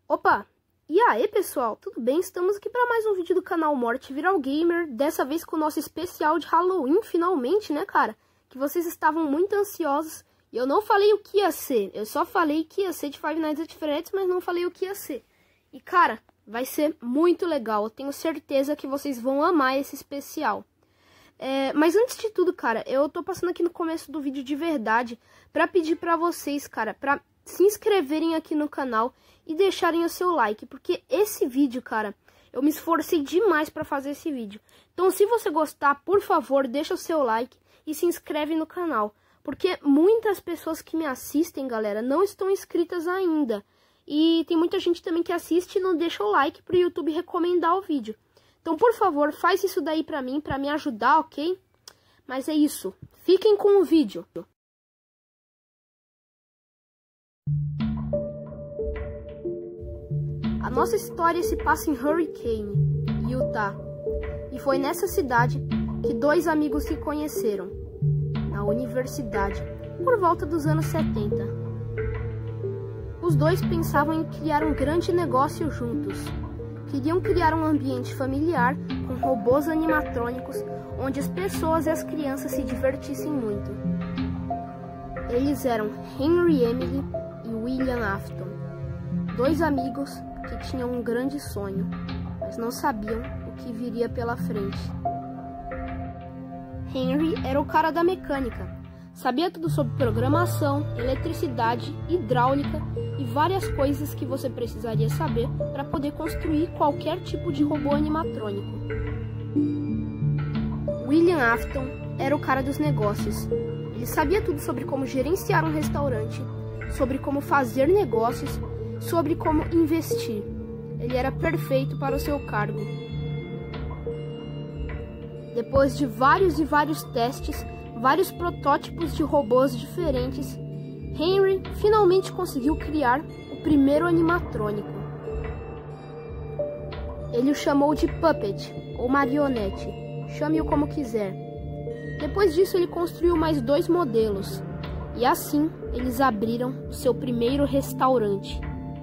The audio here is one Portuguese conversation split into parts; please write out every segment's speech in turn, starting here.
Opa! E aí pessoal, tudo bem? Estamos aqui para mais um vídeo do canal Morte Viral Gamer, dessa vez com o nosso especial de Halloween, finalmente, né cara? Que vocês estavam muito ansiosos, e eu não falei o que ia ser, eu só falei que ia ser de Five Nights at Freddy's, mas não falei o que ia ser. E cara, vai ser muito legal, eu tenho certeza que vocês vão amar esse especial. Mas antes de tudo, cara, eu tô passando aqui no começo do vídeo de verdade pra pedir pra vocês, cara, pra se inscreverem aqui no canal e deixarem o seu like, porque esse vídeo, cara, eu me esforcei demais pra fazer esse vídeo. Então, se você gostar, por favor, deixa o seu like e se inscreve no canal, porque muitas pessoas que me assistem, galera, não estão inscritas ainda. E tem muita gente também que assiste e não deixa o like pro YouTube recomendar o vídeo. Então, por favor, faz isso daí pra mim ajudar, ok? Mas é isso. Fiquem com o vídeo. A nossa história se passa em Hurricane, Utah. E foi nessa cidade que dois amigos se conheceram, na universidade, por volta dos anos 70. Os dois pensavam em criar um grande negócio juntos. Queriam criar um ambiente familiar com robôs animatrônicos, onde as pessoas e as crianças se divertissem muito. Eles eram Henry Emily e William Afton, dois amigos que tinham um grande sonho, mas não sabiam o que viria pela frente. Henry era o cara da mecânica. Sabia tudo sobre programação, eletricidade, hidráulica e várias coisas que você precisaria saber para poder construir qualquer tipo de robô animatrônico. William Afton era o cara dos negócios. Ele sabia tudo sobre como gerenciar um restaurante, sobre como fazer negócios, sobre como investir. Ele era perfeito para o seu cargo. Depois de vários e vários testes, vários protótipos de robôs diferentes, Henry finalmente conseguiu criar o primeiro animatrônico. Ele o chamou de Puppet, ou marionete, chame-o como quiser. Depois disso ele construiu mais dois modelos, e assim eles abriram o seu primeiro restaurante.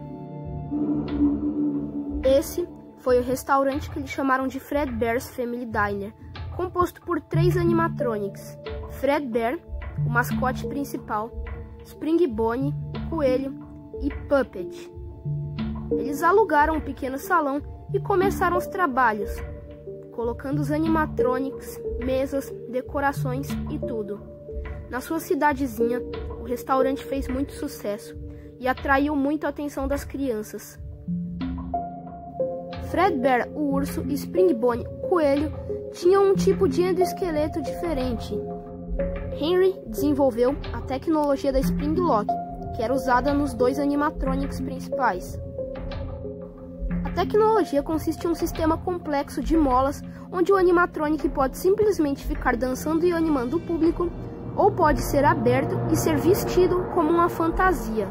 Esse foi o restaurante que eles chamaram de Fredbear's Family Diner, composto por 3 animatronics: Fredbear, o mascote principal, Spring Bonnie, o coelho, e Puppet. Eles alugaram um pequeno salão e começaram os trabalhos, colocando os animatronics, mesas, decorações e tudo. Na sua cidadezinha, o restaurante fez muito sucesso e atraiu muito a atenção das crianças. Fredbear, o urso, e Spring Bonnie, o coelho, tinham um tipo de endoesqueleto diferente. Henry desenvolveu a tecnologia da Spring Lock, que era usada nos 2 animatronics principais. A tecnologia consiste em um sistema complexo de molas, onde o animatronic pode simplesmente ficar dançando e animando o público, ou pode ser aberto e ser vestido como uma fantasia.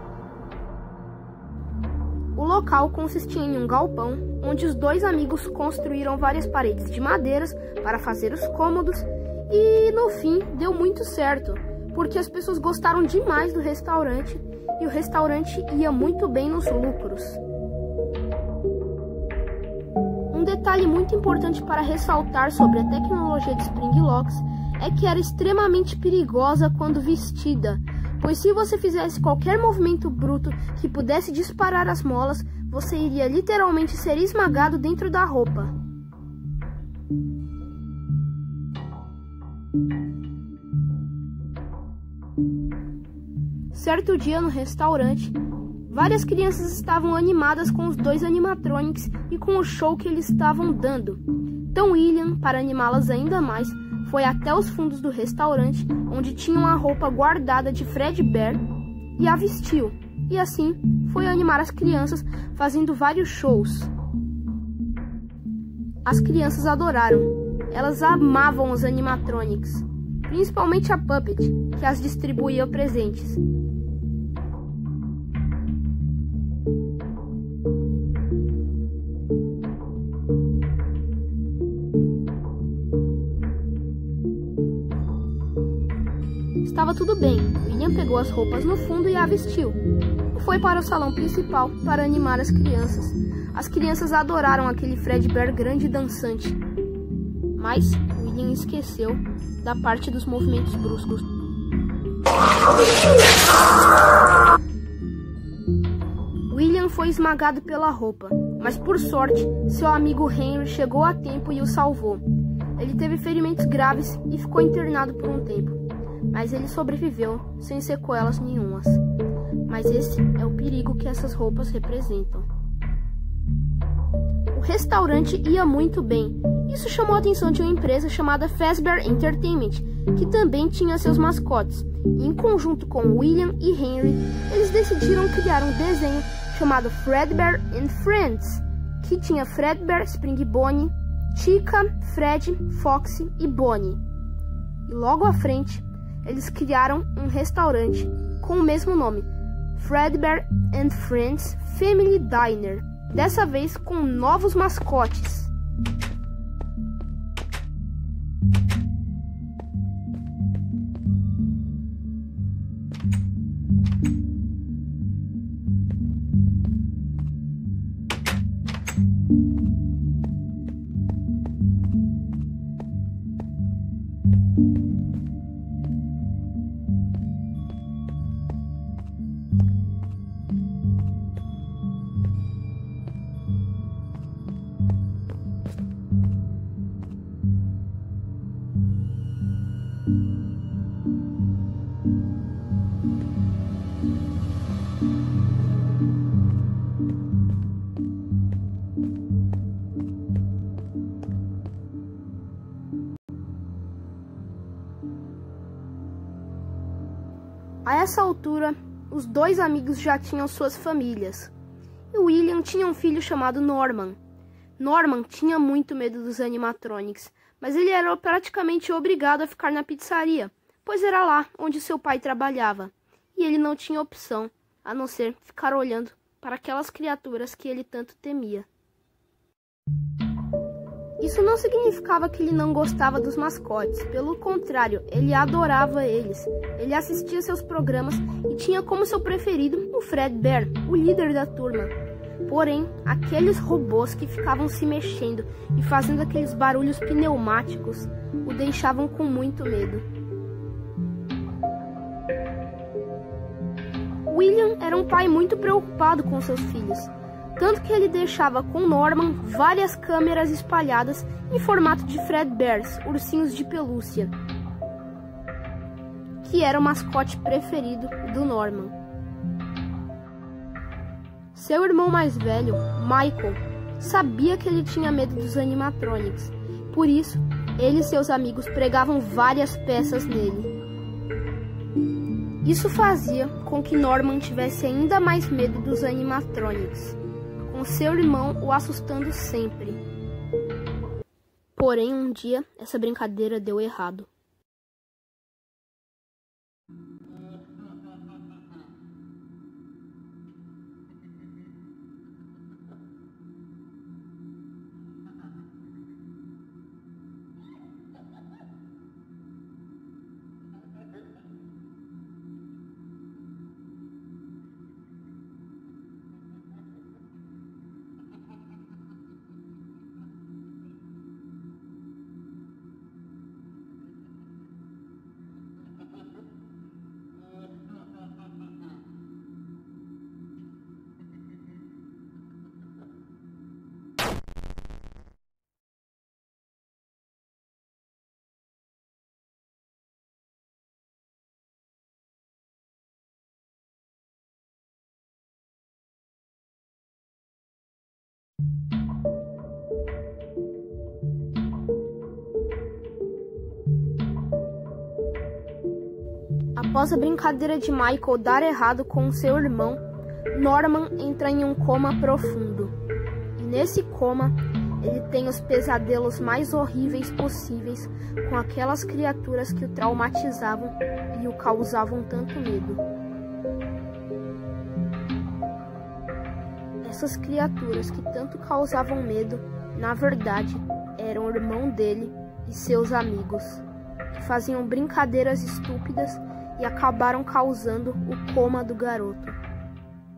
O local consistia em um galpão, onde os 2 amigos construíram várias paredes de madeiras para fazer os cômodos, e no fim deu muito certo, porque as pessoas gostaram demais do restaurante e o restaurante ia muito bem nos lucros. Um detalhe muito importante para ressaltar sobre a tecnologia de Spring Locks é que era extremamente perigosa quando vestida, pois se você fizesse qualquer movimento bruto que pudesse disparar as molas, você iria literalmente ser esmagado dentro da roupa. Certo dia no restaurante, várias crianças estavam animadas com os 2 animatronics e com o show que eles estavam dando. Então William, para animá-las ainda mais, foi até os fundos do restaurante, onde tinha uma roupa guardada de Fredbear, e a vestiu. E assim foi animar as crianças, fazendo vários shows. As crianças adoraram. Elas amavam os animatronics, principalmente a Puppet, que as distribuía presentes. Estava tudo bem. William pegou as roupas no fundo e a vestiu. e foi para o salão principal para animar as crianças. As crianças adoraram aquele Fredbear grande e dançante, mas William esqueceu da parte dos movimentos bruscos. William foi esmagado pela roupa, mas por sorte, seu amigo Henry chegou a tempo e o salvou. Ele teve ferimentos graves e ficou internado por um tempo, mas ele sobreviveu sem sequelas nenhumas. Mas esse é o perigo que essas roupas representam. O restaurante ia muito bem. Isso chamou a atenção de uma empresa chamada Fazbear Entertainment, que também tinha seus mascotes. E, em conjunto com William e Henry, eles decidiram criar um desenho chamado Fredbear and Friends, que tinha Fredbear, Spring Bonnie, Chica, Fred, Foxy e Bonnie. E logo à frente, eles criaram um restaurante com o mesmo nome, Fredbear and Friends Family Diner, dessa vez com novos mascotes. A essa altura, os dois amigos já tinham suas famílias. E William tinha um filho chamado Norman. Norman tinha muito medo dos animatronics, mas ele era praticamente obrigado a ficar na pizzaria, pois era lá onde seu pai trabalhava. E ele não tinha opção, a não ser ficar olhando para aquelas criaturas que ele tanto temia. Isso não significava que ele não gostava dos mascotes, pelo contrário, ele adorava eles. Ele assistia seus programas e tinha como seu preferido o Fredbear, o líder da turma. Porém, aqueles robôs que ficavam se mexendo e fazendo aqueles barulhos pneumáticos o deixavam com muito medo. William era um pai muito preocupado com seus filhos, tanto que ele deixava com Norman várias câmeras espalhadas em formato de Fredbears, ursinhos de pelúcia, que era o mascote preferido do Norman. Seu irmão mais velho, Michael, sabia que ele tinha medo dos animatronics, por isso ele e seus amigos pregavam várias peças nele. Isso fazia com que Norman tivesse ainda mais medo dos animatronics, com seu irmão o assustando sempre. Porém, um dia, essa brincadeira deu errado. Após a brincadeira de Michael dar errado com seu irmão, Norman entra em um coma profundo. E nesse coma, ele tem os pesadelos mais horríveis possíveis com aquelas criaturas que o traumatizavam e o causavam tanto medo. Essas criaturas que tanto causavam medo, na verdade, eram o irmão dele e seus amigos, que faziam brincadeiras estúpidas e acabaram causando o coma do garoto.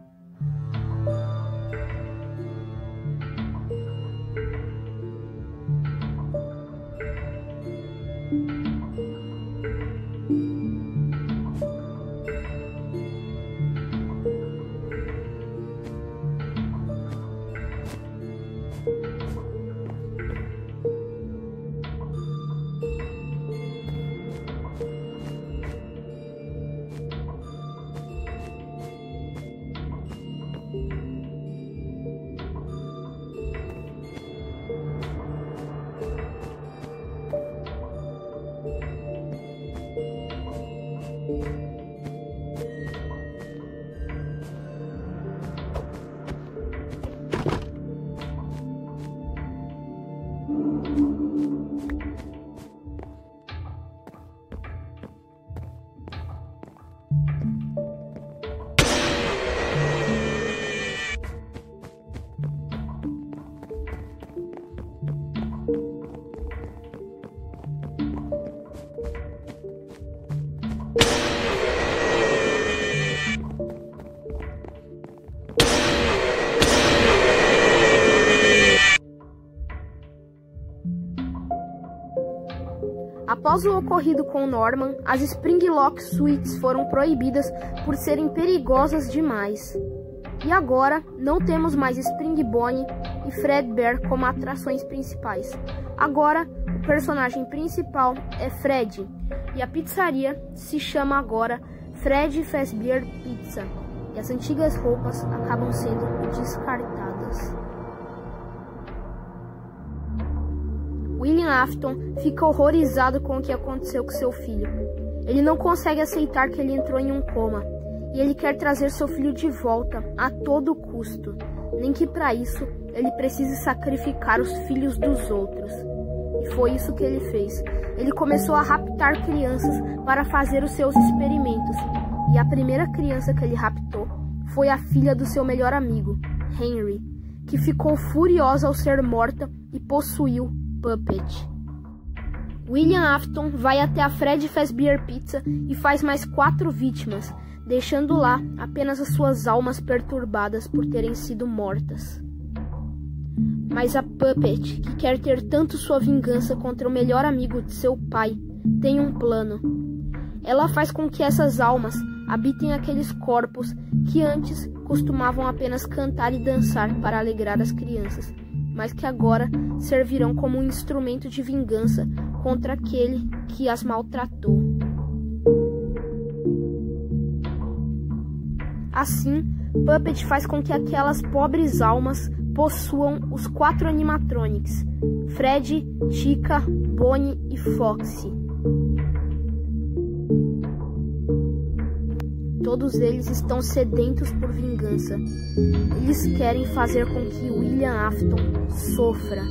Após o ocorrido com Norman, as Springlock Suites foram proibidas por serem perigosas demais. E agora, não temos mais Spring Bonnie e Fredbear como atrações principais. Agora, o personagem principal é Fred, e a pizzaria se chama agora Fred Fazbear Pizza, e as antigas roupas acabam sendo descartadas. William Afton fica horrorizado com o que aconteceu com seu filho. Ele não consegue aceitar que ele entrou em um coma, e ele quer trazer seu filho de volta a todo custo, nem que para isso ele precise sacrificar os filhos dos outros. E foi isso que ele fez. Ele começou a raptar crianças para fazer os seus experimentos, e a primeira criança que ele raptou foi a filha do seu melhor amigo, Henry, que ficou furiosa ao ser morta e possuiu Puppet. William Afton vai até a Fred Fazbear Pizza e faz mais 4 vítimas, deixando lá apenas as suas almas perturbadas por terem sido mortas. Mas a Puppet, que quer ter tanto sua vingança contra o melhor amigo de seu pai, tem um plano. Ela faz com que essas almas habitem aqueles corpos que antes costumavam apenas cantar e dançar para alegrar as crianças, mas que agora servirão como um instrumento de vingança contra aquele que as maltratou. Assim, Puppet faz com que aquelas pobres almas possuam os 4 animatronics, Fred, Chica, Bonnie e Foxy. Todos eles estão sedentos por vingança. Eles querem fazer com que William Afton sofra.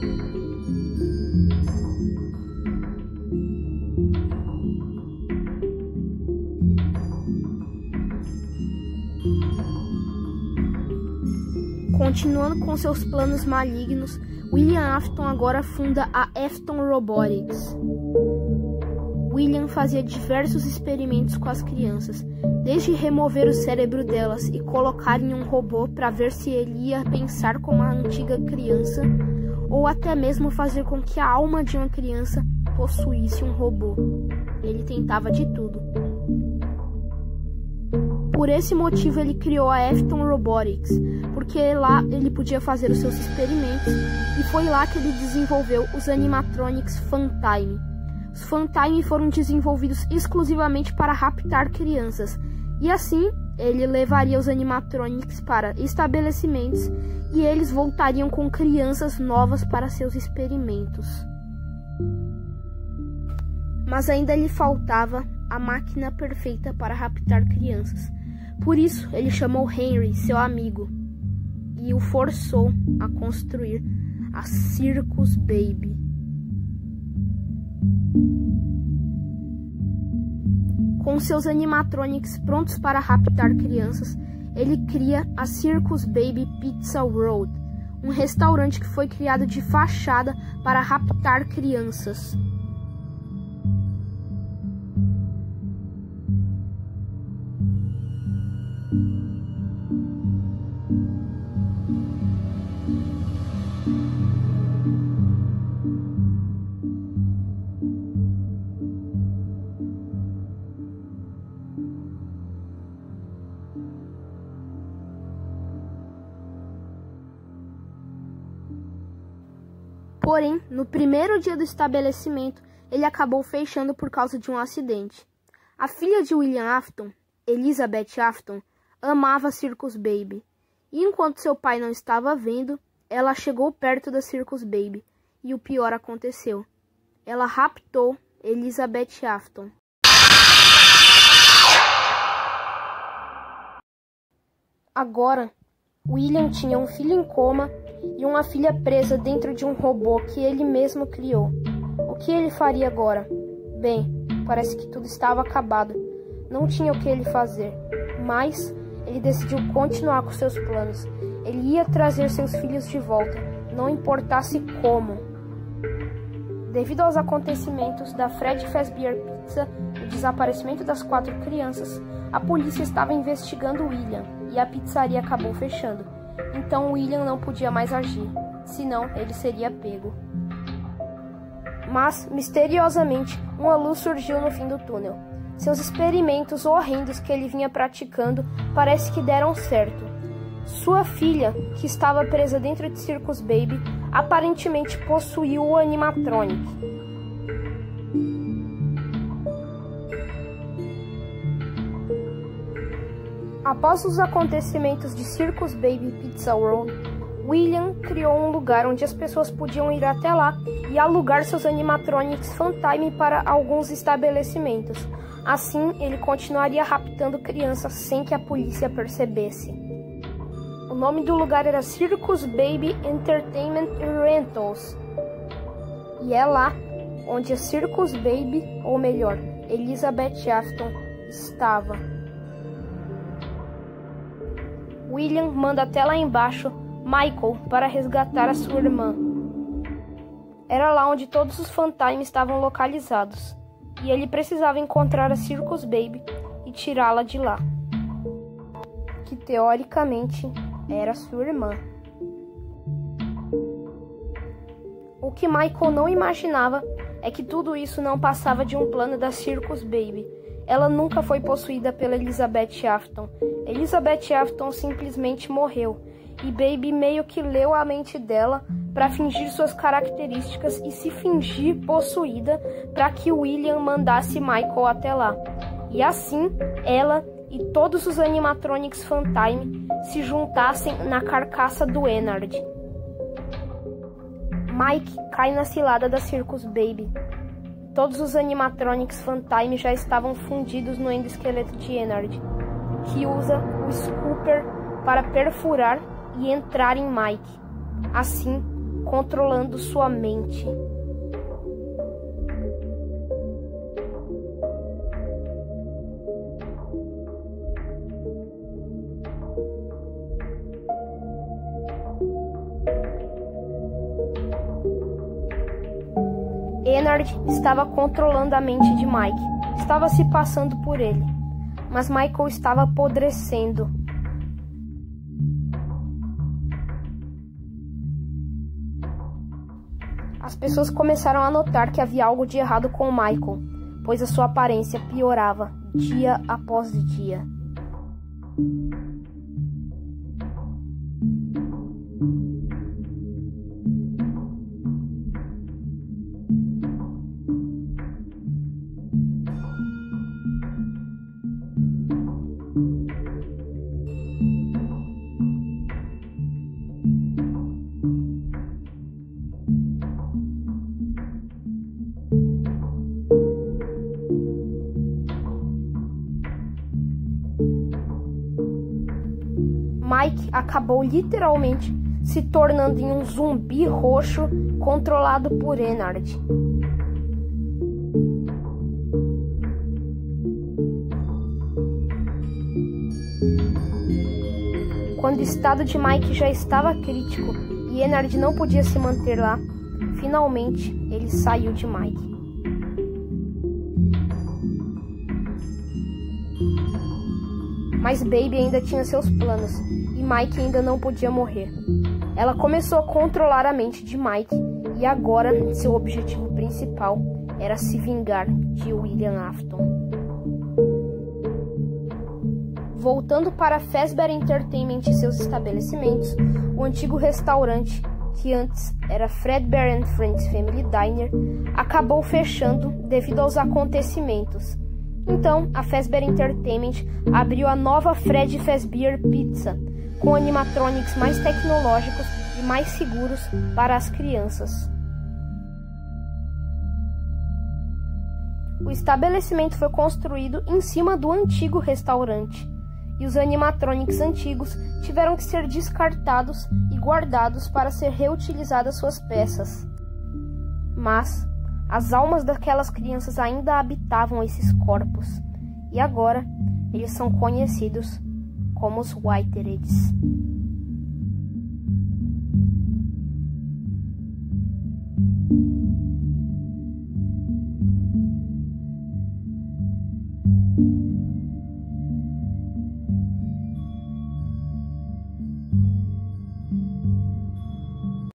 Continuando com seus planos malignos, William Afton agora funda a Afton Robotics. William fazia diversos experimentos com as crianças, desde remover o cérebro delas e colocar em um robô para ver se ele ia pensar como a antiga criança, ou até mesmo fazer com que a alma de uma criança possuísse um robô. Ele tentava de tudo. Por esse motivo ele criou a Afton Robotics, porque lá ele podia fazer os seus experimentos, e foi lá que ele desenvolveu os animatronics Funtime. Os Funtime foram desenvolvidos exclusivamente para raptar crianças, e assim ele levaria os animatronics para estabelecimentos e eles voltariam com crianças novas para seus experimentos. Mas ainda lhe faltava a máquina perfeita para raptar crianças. Por isso, ele chamou Henry, seu amigo, e o forçou a construir a Circus Baby. Com seus animatronics prontos para raptar crianças, ele cria a Circus Baby Pizza World, um restaurante que foi criado de fachada para raptar crianças. Porém, no primeiro dia do estabelecimento, ele acabou fechando por causa de um acidente. A filha de William Afton, Elizabeth Afton, amava Circus Baby, e enquanto seu pai não estava vendo, ela chegou perto da Circus Baby, e o pior aconteceu. Ela raptou Elizabeth Afton. Agora, William tinha um filho em coma e uma filha presa dentro de um robô que ele mesmo criou. O que ele faria agora? Bem, parece que tudo estava acabado. Não tinha o que ele fazer, mas ele decidiu continuar com seus planos. Ele ia trazer seus filhos de volta, não importasse como. Devido aos acontecimentos da Fred Fazbear Pizza e o desaparecimento das 4 crianças, a polícia estava investigando William e a pizzaria acabou fechando. Então William não podia mais agir, senão ele seria pego. Mas, misteriosamente, uma luz surgiu no fim do túnel. Seus experimentos horrendos que ele vinha praticando parece que deram certo. Sua filha, que estava presa dentro de Circus Baby, aparentemente possuiu o animatronic. Após os acontecimentos de Circus Baby Pizza World, William criou um lugar onde as pessoas podiam ir até lá e alugar seus animatronics Funtime para alguns estabelecimentos. Assim, ele continuaria raptando crianças sem que a polícia percebesse. O nome do lugar era Circus Baby Entertainment Rentals. E é lá onde a Circus Baby, ou melhor, Elizabeth Afton, estava. William manda até lá embaixo Michael para resgatar a sua irmã. Era lá onde todos os Funtime estavam localizados, e ele precisava encontrar a Circus Baby e tirá-la de lá, que teoricamente era sua irmã. O que Michael não imaginava é que tudo isso não passava de um plano da Circus Baby. Ela nunca foi possuída pela Elizabeth Afton. Elizabeth Afton simplesmente morreu, e Baby meio que leu a mente dela para fingir suas características e se fingir possuída para que William mandasse Michael até lá. E assim, ela e todos os animatronics Funtime se juntassem na carcaça do Ennard. Mike cai na cilada da Circus Baby. Todos os animatronics Funtime já estavam fundidos no endoesqueleto de Ennard, que usa o Scooper para perfurar e entrar em Mike, assim controlando sua mente. Ennard estava controlando a mente de Mike, estava se passando por ele, mas Michael estava apodrecendo. As pessoas começaram a notar que havia algo de errado com Michael, pois a sua aparência piorava dia após dia. Mike acabou literalmente se tornando em um zumbi roxo controlado por Ennard. Quando o estado de Mike já estava crítico e Ennard não podia se manter lá, finalmente ele saiu de Mike. Mas Baby ainda tinha seus planos e Mike ainda não podia morrer. Ela começou a controlar a mente de Mike e agora seu objetivo principal era se vingar de William Afton. Voltando para Fazbear Entertainment e seus estabelecimentos, o antigo restaurante, que antes era Fredbear & Friends Family Diner, acabou fechando devido aos acontecimentos. Então, a Fazbear Entertainment abriu a nova Fred Fazbear Pizza, com animatronics mais tecnológicos e mais seguros para as crianças. O estabelecimento foi construído em cima do antigo restaurante, e os animatronics antigos tiveram que ser descartados e guardados para ser reutilizadas suas peças. Mas as almas daquelas crianças ainda habitavam esses corpos, e agora eles são conhecidos como os Whiteheads.